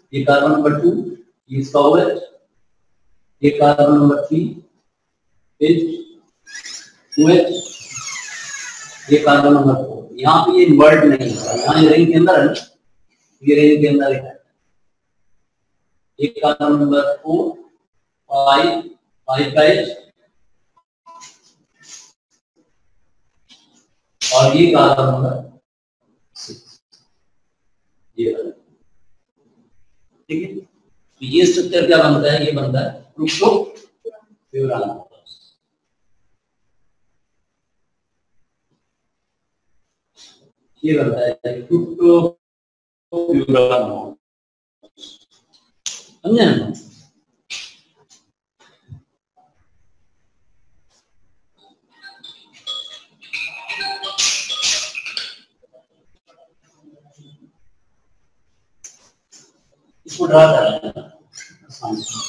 ये carbon number 2, ये इसका OH, ये कार्बन नंबर 3 इज OH, ये कार्बन नंबर 4। यहाँ पे ये इन्वर्ट नहीं है, यहाँ ये रिंग के अंदर है, ये रिंग के अंदर है। ये कार्बन नंबर 4 5 5 का H, और ये कार्बन नंबर 6, ये ठीक है। तो ये स्ट्रक्चर क्या बनता है, ये बनता है फ्रुक्टोप्यूरान। ये बनता है फ्रुक्टोप्यूरान, समझे ना? इसको ड्रा कर लेना आसान से।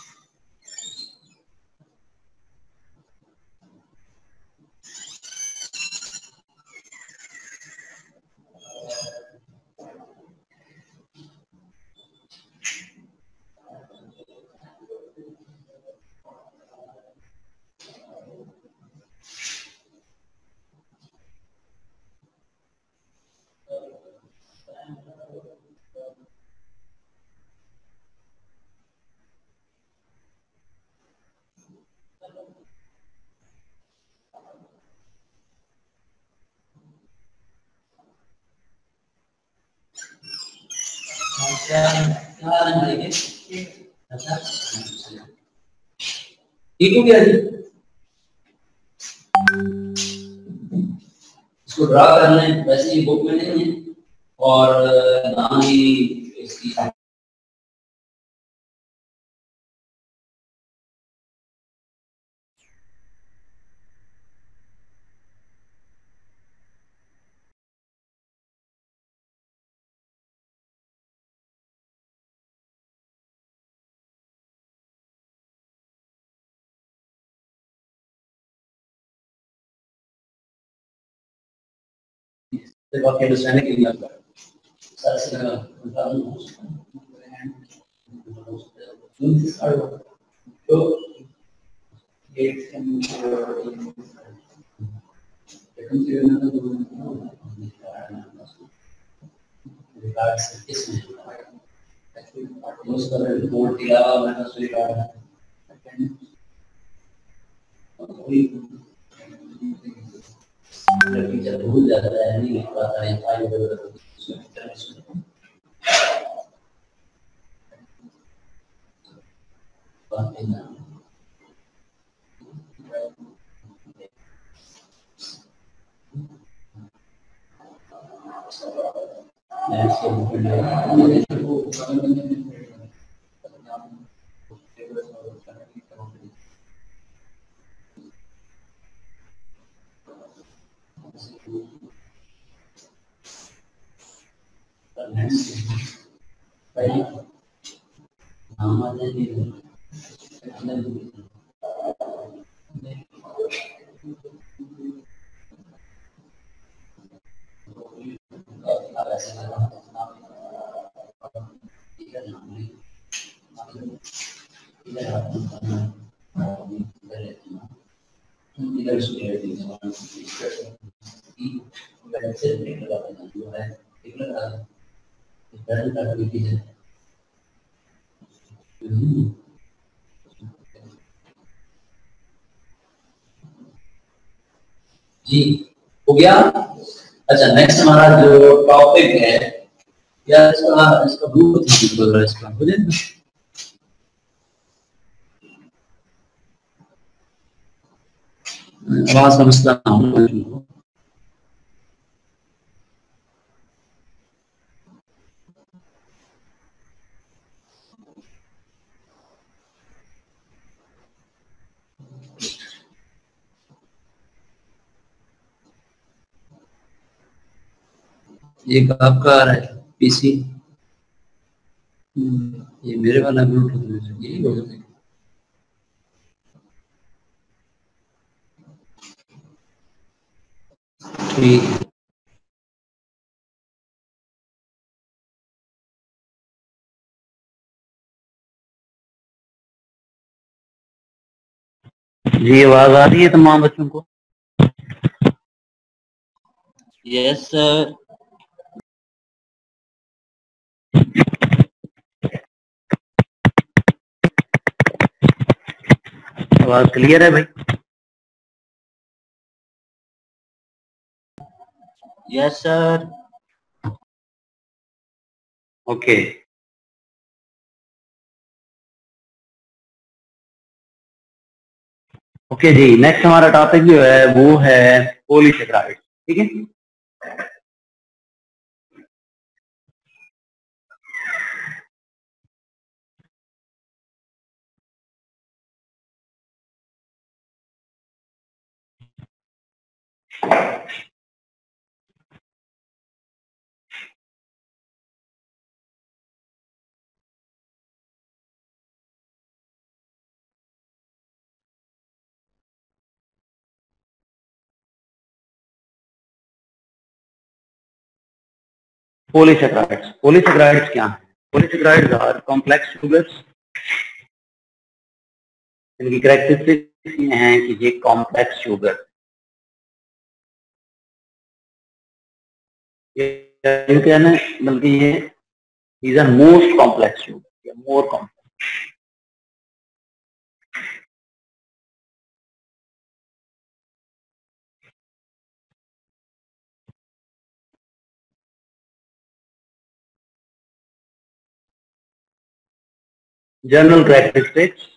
ठीक हो गया जी, इसको ड्रा करना है। वैसे ये बुक में नहीं है और ना ही इसकी बाकी अंडरस्टैंडिंग के लिए आपका सारा से तो भूल जाता है, नहीं पता है जी, हो गया। अच्छा, नेक्स्ट हमारा जो टॉपिक है या इसका बहुत ही सिंपल है, इसका मुझे आवाज समझता हूँ। एक आपका आ रहा है पीसी, ये मेरे वाला ब्लूटूथ में यही हो जाएगा। ठीक है। जी आवाज आ रही है तमाम बच्चों को? Yes sir. आवाज क्लियर है भाई? Yes sir. ओके ओके जी, नेक्स्ट हमारा टॉपिक जो है वो है पॉलीसेकेराइड्स। ठीक है, पॉलीसेकेराइड्स क्या है? Polysaccharides are complex sugars. इनकी कैरेक्टरिस्टिक्स ये हैं कि ये कॉम्प्लेक्स शुगर, ये क्या है, बल्कि ये these are most complex sugar, more complex. General characteristics,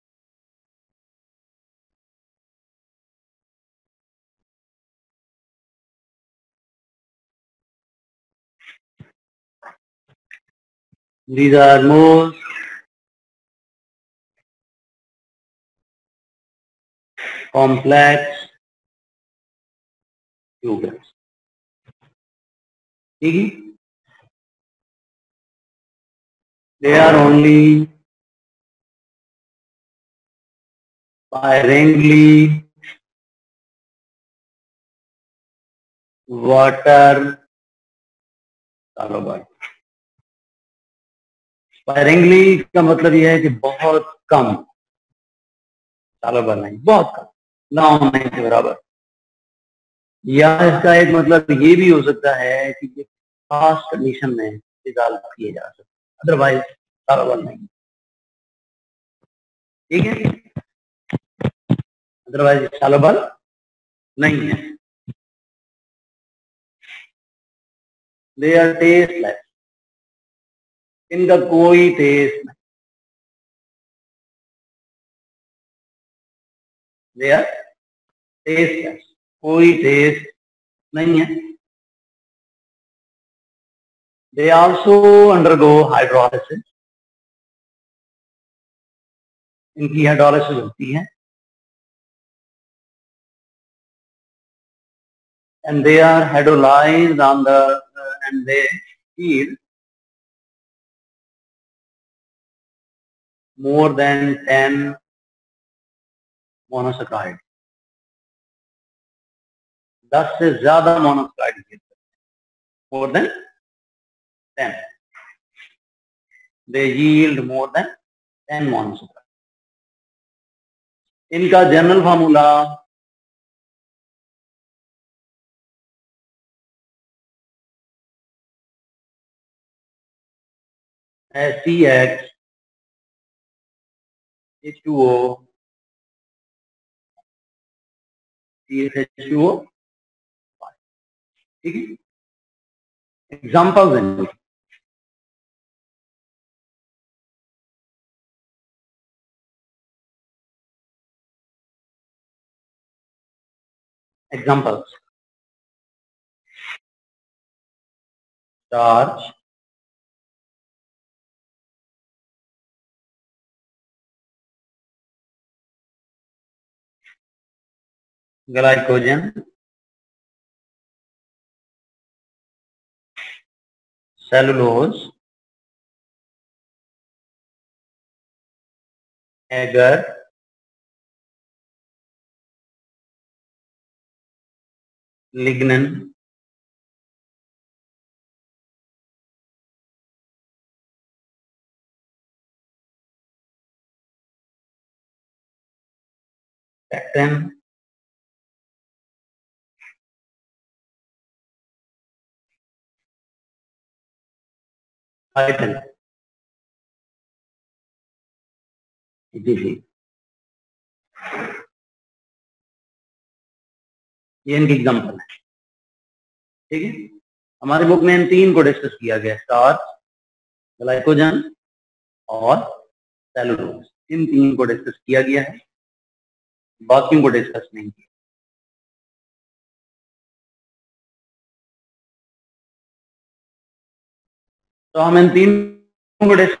these are most complex sugars। ठीक है, they are only sparingly water soluble। sparingly का मतलब यह है कि बहुत कम, soluble नहीं, बहुत कम, ना होने के बराबर। या इसका एक मतलब ये भी हो सकता है कि ये खास कंडीशन में डिजॉल्व किए जा सकते, अदरवाइज सॉल्युबल नहीं। ठीक है, अदरवाइज सॉल्युबल नहीं है। दे आर टेस्टलेस, इनका कोई टेस्ट नहीं। दे आर टेस्टलेस, कोई टेस्ट नहीं है। दे आल्सो अंडरगो हाइड्रोलिसिस, इनकी हाइड्रोलिसिस होती है। And they are hydrolyzed on the and they yield more than 10 monosaccharides। 10 से ज्यादा monosaccharide, more than 10, they yield more than 10 monosaccharides। इनका जनरल फार्मूला है CH2O CH2O। ठीक है, एग्जाम्पल्स हैं। Examples, starch, glycogen, cellulose, agar, lignin, pectin, hydrogen. जी जी, ये इनकी एग्जाम्पल है। ठीक है, हमारे बुक में इन तीन को डिस्कस किया गया, स्टार्च, ग्लाइकोजन और सेलुलोज। इन तीन को डिस्कस किया गया है, बाकियों को डिस्कस नहीं किया। तो हम इन तीन को डिस्कस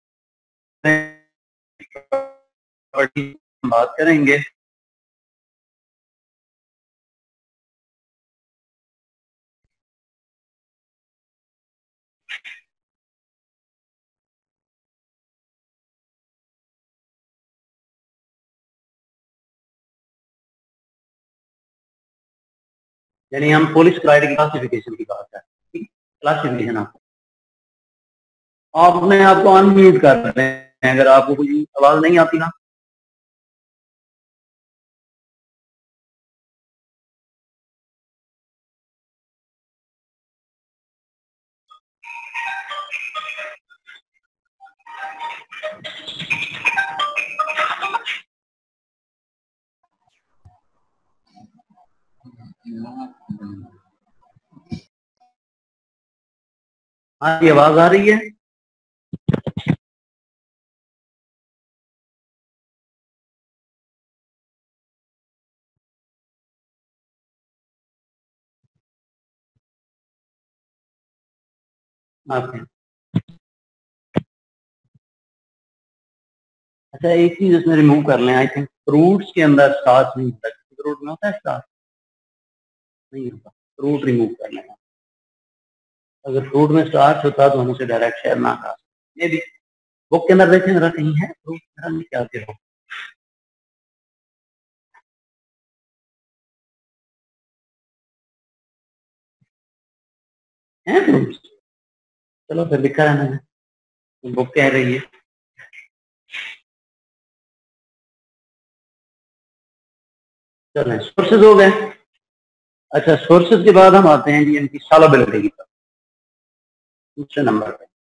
बात करेंगे। यानी हम पॉलीसेकेराइड की क्लासिफिकेशन की बात कर रहे हैं। क्लासिफिकेशन आप अपने आप को अनम्यूट कर रहे हैं अगर आपको कोई आवाज नहीं आती ना। हाँ, ये आवाज आ रही है? ओके, अच्छा एक चीज इसमें रिमूव कर लें। आई थिंक फ्रूट्स के अंदर स्टार्च नहीं होता। फ्रूट में होता है स्टार्च? नहीं होता। फ्रूट रिमूव कर लेना। अगर फ्रूट में स्टार्च होता तो हम उसे डायरेक्ट शेयर ना खा सकते। ये भी बुक के अंदर देखें जरा, कहीं है फ्रूट में क्या हो है फ्रूट्स? चलो फिर लिखा है मैंने, बुक कह रही है। चलें, सोर्सेज हो गए। अच्छा, सोर्सेज के बाद हम आते हैं जी इनकी सॉल्युबिलिटी की तरफ, दूसरे नंबर पे।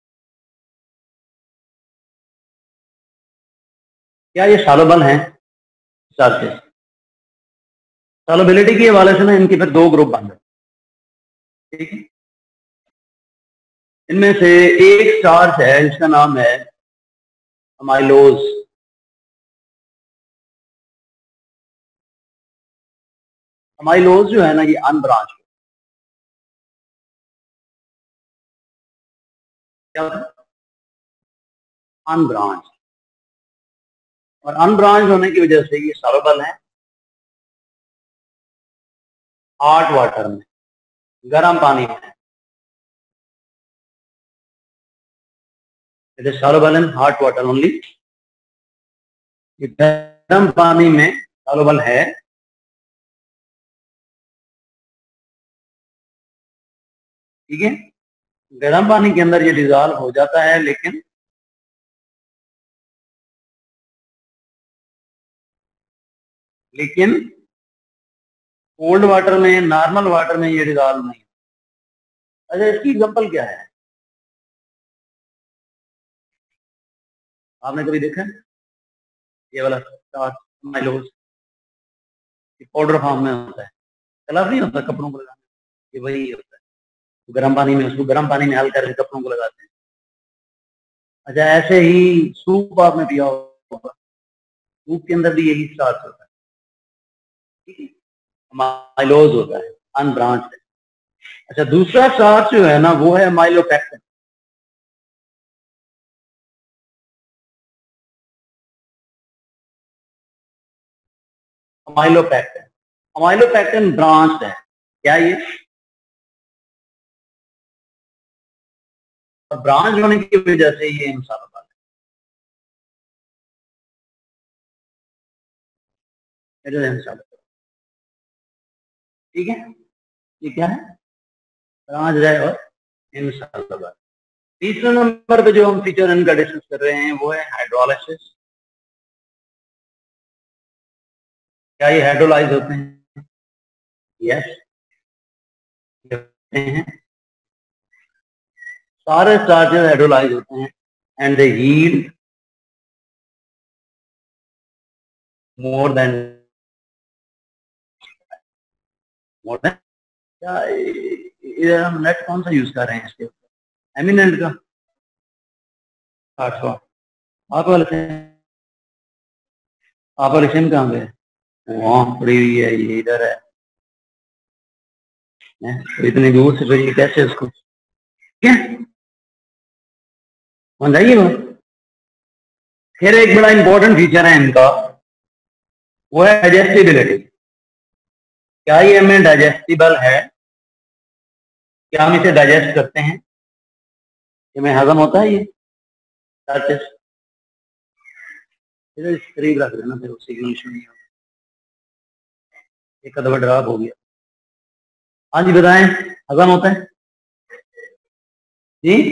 क्या ये सॉल्युबल हैं स्टार्चेस? सॉल्युबिलिटी के हवाले से ना इनके फिर दो ग्रुप बन गए। ठीक है, इनमें से एक स्टार्च है जिसका नाम है अमाइलोज। अमाइलोज जो है ना, ये अनब्रांच। क्या अनब्रांच? और अनब्रांच होने की वजह से ये सॉल्युबल है हॉट वाटर में, गर्म पानी में। It is soluble in hot water only. गर्म पानी में सॉल्युबल है। ठीक है, गर्म पानी के अंदर ये डिजॉल्व हो जाता है, लेकिन कोल्ड वाटर में, नॉर्मल वाटर में ये डिजॉल्व नहीं। अच्छा, इसकी एग्जांपल क्या है? आपने कभी देखा है ये वाला स्टार्च अमाइलोज? ये पाउडर फॉर्म में होता है, कलर नहीं होता कपड़ों को लगाने, ये वही होता है। गर्म पानी में, उसको गर्म पानी में हल करके कपड़ों को लगाते हैं। अच्छा, ऐसे ही सूप आपने पिया होगा, सूप के अंदर भी यही स्टार्च होता है। ठीक है, अमाइलोज होता है, अनब्रांच है। अच्छा, दूसरा स्टार्च जो है ना वो है माइलोपेक्टिन। अमाइलोपेक्टिन, अमाइलोपेक्टिन ब्रांच है। क्या ये? और ब्रांच होने की वजह से ये इंसान है। ठीक है, ये क्या है? ब्रांच है और इंसान। तीसरे नंबर पे जो हम फीचर इनका डिस्कस कर रहे हैं वो है हाइड्रोलिसिस। क्या ये हाइड्रोलाइज होते हैं? यस, हैं सारे स्टार्चेस हाइड्रोलाइज होते हैं and they yield more than क्या ये हम नेट कौन सा यूज कर रहे हैं इसके ऊपर? एमिनेंट का 800। आप वाले सिम कहाँ पे? वहाँ पड़ी हुई है, ये इधर है। तो इतनी दूर से फिर ये कैसे उसको क्या समझाइए वो। फिर एक बड़ा इंपॉर्टेंट फीचर है इनका, वो है डाइजेस्टिबिलिटी। क्या ये हमें डाइजेस्टिबल है? क्या हम इसे डाइजेस्ट करते हैं? ये में हजम होता है ये करीब रख देना, फिर सिग्नल इशू नहीं होगा। एक दफा ड्रॉप हो गया। हाँ जी बताएं, हजम होता है जी?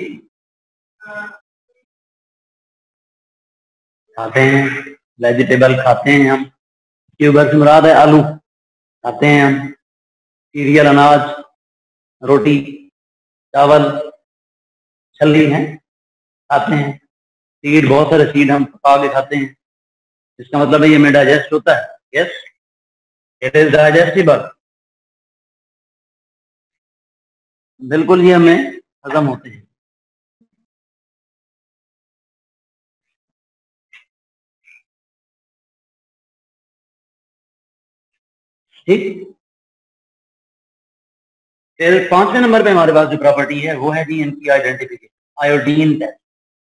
खाते हैं, वेजिटेबल खाते हैं हम। ट्यूबर से मुराद है आलू, खाते हैं हम। सीरियल अनाज, रोटी, चावल, छल्ली है, खाते हैं। सीड, बहुत सारे सीड हम पका के खाते हैं। इसका मतलब है ये में डाइजेस्ट होता है। Yes, it is digestible. बिल्कुल, ये हमें हजम होते हैं। ठीक, फिर 5वें नंबर पे हमारे पास जो प्रॉपर्टी है वो है जी इनकी आइडेंटिफिकेशन। आयोडीन टेस्ट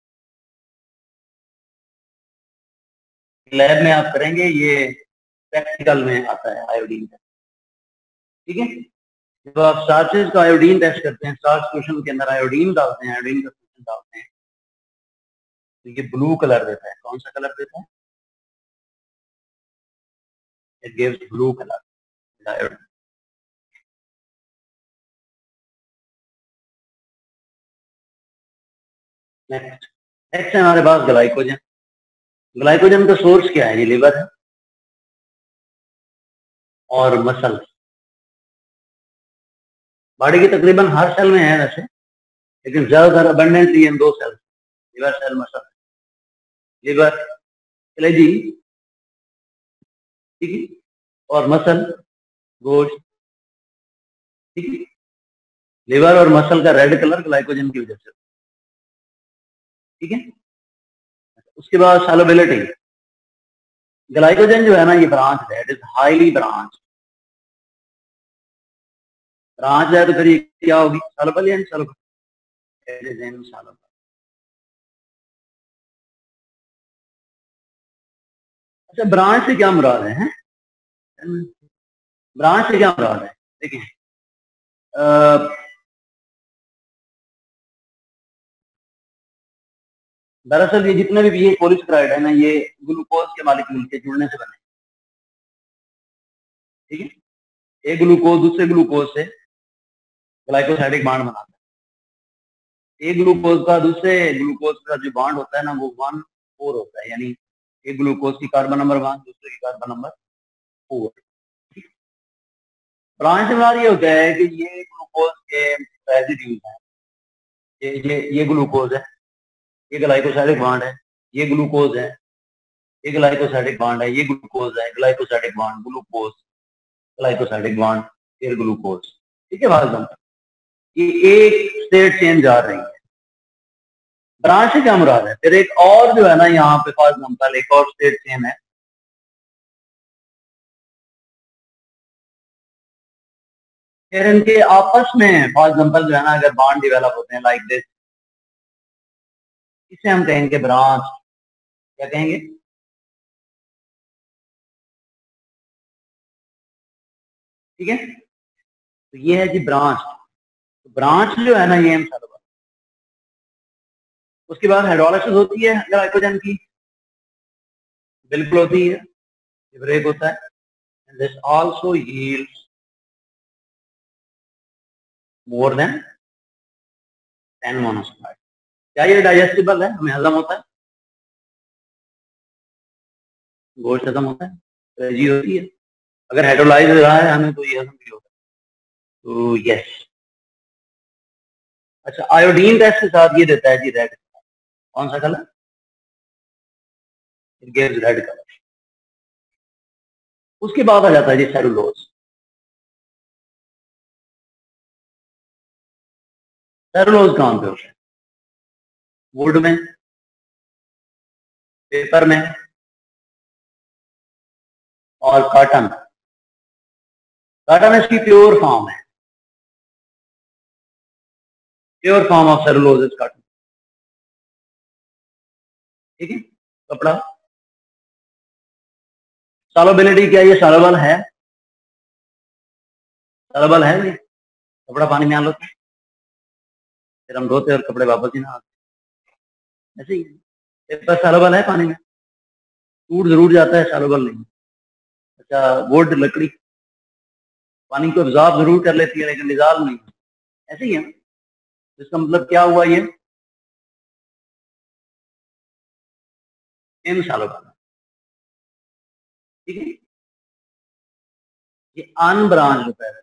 लैब में आप करेंगे, ये प्रैक्टिकल में आता है आयोडीन टेस्ट। ठीक है, जब आप स्टार्चेस का आयोडीन टेस्ट करते हैं, स्टार्च क्वेश्चन के अंदर आयोडीन डालते हैं, आयोडीन का क्वेश्चन डालते हैं, तो ये ब्लू कलर देता है। कौन सा कलर देता है? It gives blue colour. Next next है हमारे पास ग्लाइकोजन। ग्लाइकोजन का सोर्स क्या है? ये लिवर है और मसल। बॉडी के तकरीबन हर सेल में है वैसे, लेकिन ज्यादातर अबंडेंटली इन दो cell, liver cell, muscle. Liver कलेजी, ठीक है, और मसल गोश्त। ठीक है, लिवर और मसल का रेड कलर ग्लाइकोजन की वजह से। ठीक है, उसके बाद सॉल्युबिलिटी। ग्लाइकोजन जो है ना, ये ब्रांच है, it is highly branch. Branch है तो फिर ये क्या होगी? सॉल्युबल या इनसॉल्युबल? It is insoluble. अच्छा, ब्रांच से क्या मुराद है? ब्रांच से क्या मुराद है? देखिए, दरअसल ये जितने भी ये पॉलीसेकेराइड है ना, ये ग्लूकोज के मालिक्यूल के जुड़ने से बने। ठीक है, एक ग्लूकोज दूसरे ग्लूकोज से ग्लाइकोसाइडिक बॉन्ड बनाता है। एक ग्लूकोज का दूसरे ग्लूकोज का जो बॉन्ड होता है ना, वो 1,4 होता है, यानी एक ग्लूकोज की कार्बन नंबर 1, दूसरे की कार्बन नंबर 4। ब्रांच में ये होता है कि ये ग्लूकोज के रेजिड्यूज हैं। ये ग्लूकोज है, ये ग्लाइकोसाइडिक बॉन्ड है। ये ग्लूकोज है, ये ग्लाइकोसाइडिक बॉन्ड है। ये ग्लूकोज है, glycosidic bond, glucose, glycosidic bond, फिर ग्लूकोज। ठीक है, बात ये एक स्टेट चेंज आ रही है। ब्रांच से क्या मुराद है? फिर एक और जो है ना यहाँ पे, फॉर एग्जाम्पल एक और स्टेट चेन है, फिर इनके आपस में फॉर एग्जाम्पल जो है ना, अगर बॉन्ड डेवलप होते हैं लाइक दिस, इसे हम कहेंगे ब्रांच। क्या कहेंगे? ठीक है, तो ये है जी ब्रांच। तो ब्रांच जो है ना, ये हम सब। उसके बाद हाइड्रोलाइसिस होती है ग्लाइकोजन की, बिल्कुल होती है, ब्रेक होता है। This also yields more than 10 monoside. क्या ये डाइजेस्टिबल है? हमें हजम होता है, गोश्त हजम होता है, एलर्जी होती है। अगर हाइड्रोलाइज रहा है हमें तो ये हजम भी होगा, तो यस। अच्छा, आयोडीन टेस्ट के साथ ये देता है जी रेड, कौन सा colour? It gives red colour. उसके बाद आ जाता है जी सेलुलोज। सेलुलोज कहां पे होता है? वुड में, पेपर में और कॉटन। कॉटन इसकी प्योर फॉर्म है, pure form of cellulose is cotton. ठीक है, कपड़ा सॉल्युबिलिटी क्या, ये सॉल्युबल है? सॉल्युबल है ये, कपड़ा पानी में आ लोते फिर हम धोते और कपड़े वापस ही ना आते, ऐसे ही पेपर सॉल्युबल है पानी में, टूट जरूर जाता है, सॉल्युबल नहीं। अच्छा, वुड लकड़ी पानी को एब्जॉर्ब जरूर कर लेती है लेकिन डिजॉल्व नहीं, ऐसे ही है। इसका मतलब क्या हुआ, ये इनसॉल्युबल। ठीक है, ये अनब्रांच्ड पैर,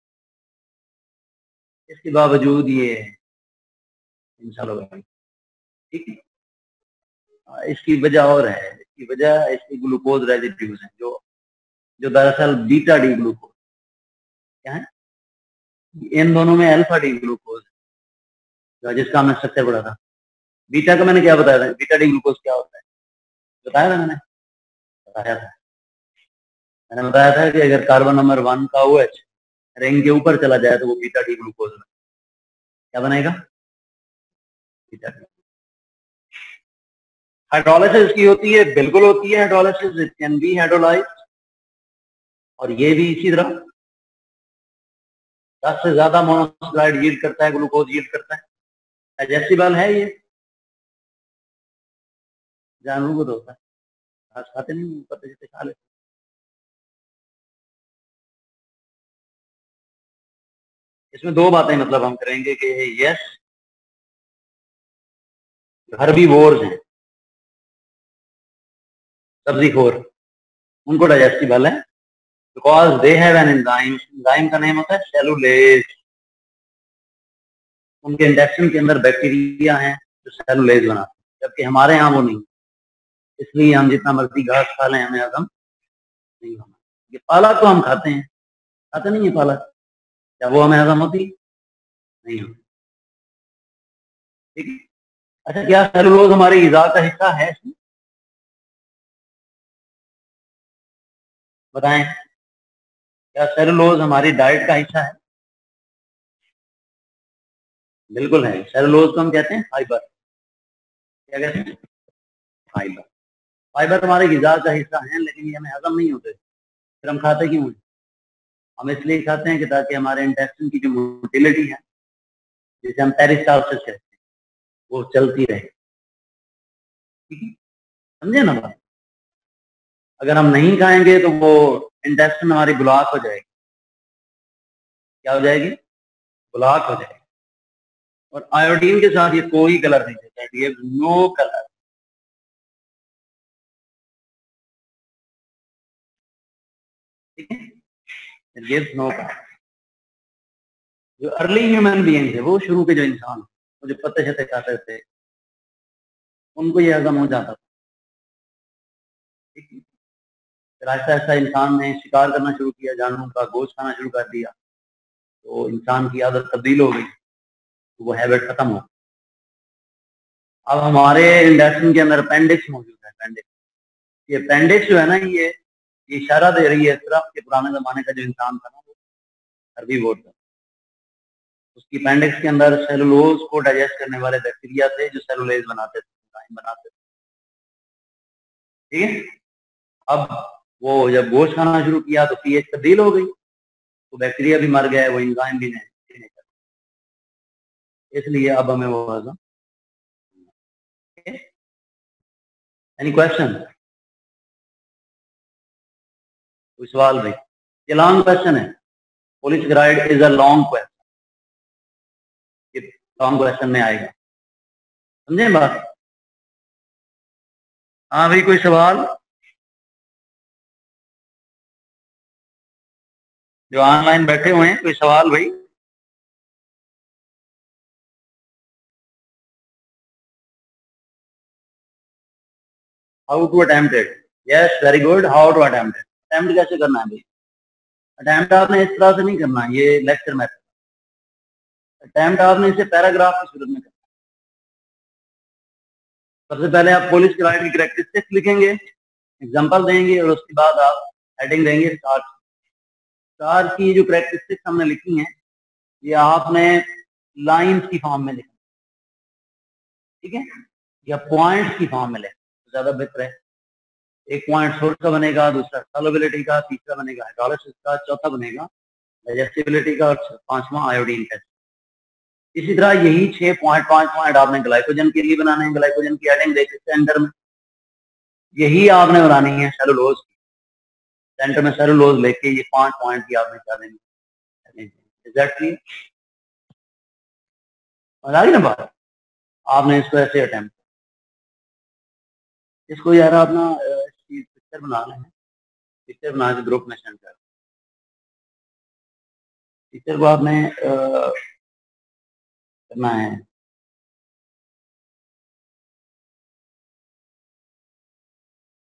इसके बावजूद ये इनसॉल्युबल। ठीक है, इसकी वजह और है, इसकी वजह इसकी ग्लूकोज रेजिड्यूज है, जो जो दरअसल बीटा डी ग्लूकोज क्या है, इन दोनों में अल्फा डी ग्लूकोज जिसका हमने स्ट्रक्चर पढ़ा था। बीटा का मैंने क्या बताया था, बीटा डी ग्लूकोज क्या होता है बताया था मैंने? बताया था, मैंने बताया था कि अगर कार्बन नंबर 1 का OH रिंग के ऊपर चला जाए तो वो बीटा डी ग्लूकोज में क्या बनेगा, बीटा डी। हाइड्रोलिसिस की होती है, बिल्कुल होती है hydrolysis, it can be hydrolyse. और ये भी इसी तरह 10 से ज्यादा मोनोसैकराइड यील्ड करता है, ग्लूकोज यील्ड करता है। डाइजेस्टिबल है ये, जानवरों को तो होता है, घास खाते नहीं, पत्ते से खा लेते। इसमें दो बातें मतलब हम करेंगे कि यस, हर्बीवोर्स हैं, सब्जीखोर, उनको डाइजेस्टिबल है because they have an enzyme, enzyme का नेम होता है सेलुलेज। उनके इंटेस्टाइन के अंदर बैक्टीरिया हैं जो सेलुलेज बनाते हैं, जबकि हमारे यहाँ वो नहीं, इसलिए हम जितना मर्जी घास खा लें हमें हजम नहीं होना। ये पालक तो हम खाते हैं, खाते नहीं है पालक, क्या वो हमें हजम होती? नहीं होती। ठीक है, अच्छा क्या सेलुलोज हमारी ग़िज़ा का हिस्सा है? बताएं, क्या सेलुलोज हमारी डाइट का हिस्सा है? बिल्कुल है, सेलुलोज को हम कहते हैं फाइबर। क्या कहते हैं? फाइबर। फाइबर हमारे ग़िज़ा का हिस्सा है लेकिन ये हमें हजम नहीं होते, फिर हम खाते क्यों हैं? हम इसलिए खाते हैं कि ताकि हमारे इंटेस्टाइन की जो मोटिलिटी है, जिसे हम पेरिस्टाल्सिस कहते हैं, वो चलती रहे। ठीक है, समझे ना बात? अगर हम नहीं खाएंगे तो वो इंटेस्टाइन हमारी ब्लॉक हो जाएगी। क्या हो जाएगी? ब्लॉक हो जाएगी। और आयोडीन के साथ ये कोई कलर नहीं देता, ये नो कलर। ठीक है, ये नो कलर। जो अर्ली ह्यूमन बीइंग थे, वो शुरू के जो इंसान, वो जो पत्ते शत्ते खाते थे, उनको ये हजम हो जाता था। ठीक है, फिर आहिस्ता आहिस्ता इंसान ने शिकार करना शुरू किया, जानवरों का गोश्त खाना शुरू कर दिया, तो इंसान की आदत तब्दील हो गई, तो वो हैबिट खत्म हो। अब हमारे इंटेस्टाइन के अंदर अपेंडिक्स मौजूद है, अपेंडिक्स। ये अपेंडिक्स जो है ना, ये इशारा दे रही है इस तरफ कि पुराने जमाने का जो इंसान था ना, वो हर्बीवोर था। उसकी अपेंडिक्स के अंदर सेलुलोज को डाइजेस्ट करने वाले बैक्टीरिया थे जो सेलुलेज बनाते थे, एंजाइम बनाते थे। ठीक है, अब वो जब गोश्त खाना शुरू किया तो पीएच तब्दील हो गई, तो बैक्टीरिया भी मर गए, वो एंजाइम भी नहीं, इसलिए अब हमें वो हजम। Any question? कोई सवाल भाई? ये लॉन्ग क्वेश्चन है, polysaccharide is a long question, ये लॉन्ग क्वेश्चन में आएगा, समझे बात? हाँ भाई, कोई सवाल? जो ऑनलाइन बैठे हुए हैं, कोई सवाल भाई? How to attempt it? Yes, very good. How to attempt it? Attempt कैसे करना है भाई? अटेम्प्ट आपने इस तरह से नहीं करना, ये लेक्चर मेथड। अटेम्प्ट आपने इसे पैराग्राफ की सूरत में करना। सबसे पहले आप पुलिस क्लाइंट की कैरेक्टरिस्टिक्स लिखेंगे, एग्जांपल देंगे, और उसके बाद आप हेडिंग देंगे स्टार। स्टार की जो कैरेक्टरिस्टिक्स हमने लिखी हैं, ये आपने लाइंस की फॉर्म में लिखा, ठीक है, या पॉइंट्स की फॉर्म में लिखा तो ज्यादा बेहतर है। एक पॉइंट सोर्स का बनेगा, दूसरा सॉल्युबिलिटी का, तीसरा बनेगा हाइड्रोलिसिस का, चौथा बनेगा डाइजेस्टिबिलिटी का, और पांचवा आयोडीन टेस्ट। इसी तरह यही 5 पॉइंट आपने ग्लाइकोजन के लिए बनाने हैं। ग्लाइकोजन की हेडिंग देखे सेंटर में, यही आपने बनानी है सेलुलोज की। सेंटर में सेलुलोज लेके ये 5 पॉइंट की आपने क्या देनी है। आ गई ना बात? आपने इसको ऐसे अटेम्प्ट, इसको यार आप ना इसकी पिक्चर बना लें, पिक्चर बना के ग्रुप में सेंड कर। पिक्चर को आपने करना है